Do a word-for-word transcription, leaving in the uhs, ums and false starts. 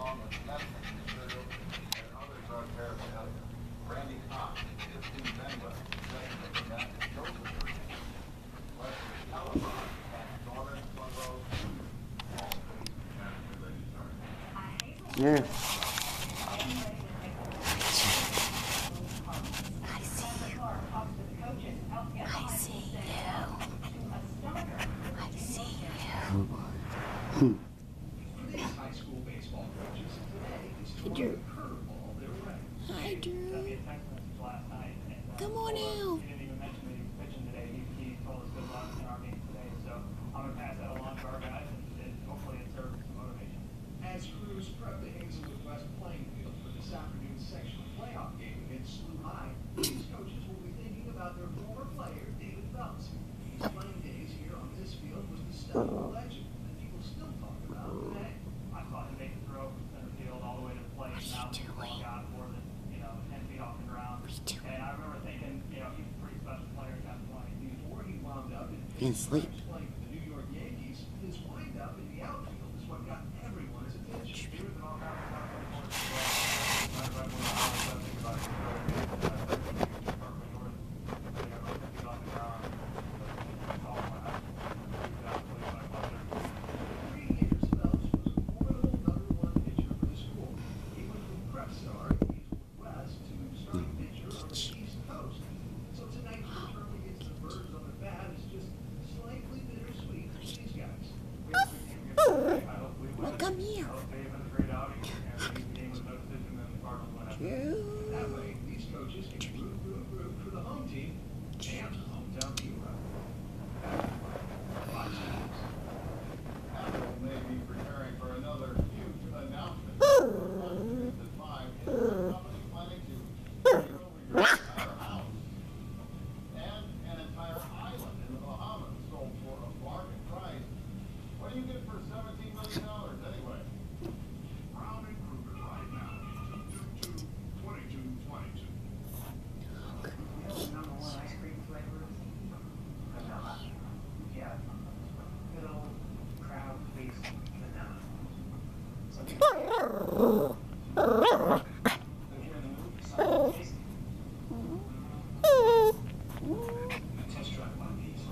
Yeah. Hmm. Hey, Drew. Hi, Drew. Come on out. As crews prep the Hazelwood West playing field for this afternoon's sectional playoff game against Slough High, these coaches will be thinking about their former player, David Phelps. His playing days here on this field was the study of a legend that people still talk about today. I saw him make the throw from center field all the way to the plate. Now the ball got more than, you know, ten feet off the ground. And I remember thinking, you know, he's a pretty special player at that point. Before he wound up in You can sleep. playing for the New York Yankees, his wind-up in the outfield is what got everyone's attention. He was an all-time think about it. Three years, Phelps was a formidable number one pitcher for the school. He went from prep star at Hazelwood West to starting pitcher on the East Coast. So tonight's return against the Birds on the bat is just slightly bittersweet for these guys. Well, come here. Drew. That way, these coaches can root, root, root for the home team and hometown hero. Apple may be preparing for another huge announcement. At five, is the company planning to take over your entire house and an entire island in the Bahamas sold for a bargain price. What do you get for seventeen million dollars anyway? Brown and Kruger right now. two two twenty-two twenty-two. Number one ice cream flavor. Vanilla. Yeah. Good old crowd please. Vanilla. Test drive one of these.